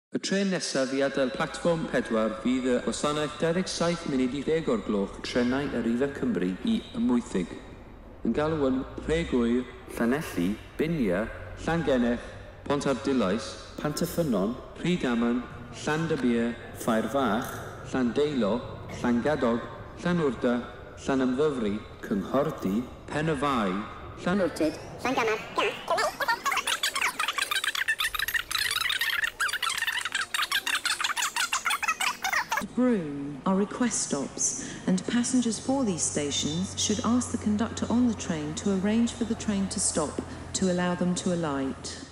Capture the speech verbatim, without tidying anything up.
Y trên nesaf i adael platfform pedwar fydd y gwasanaeth dau ddeg saith munud i ddeg o'r gloch trenau y Rifa Cymru i Ymwythig. Yn galw yn Rhegwyr, Llanelli, Binia, Llangenech, Pontarddulais, Pantyffynon, Rhydaman, Llandybia, Ffairfach, Llandeilo, Llangadog, Llanwrda, Llanymddyfri, Cynghordi, Pen y Fai, Llanwrtyd, Llangamar, Broome are request stops, and passengers for these stations should ask the conductor on the train to arrange for the train to stop to allow them to alight.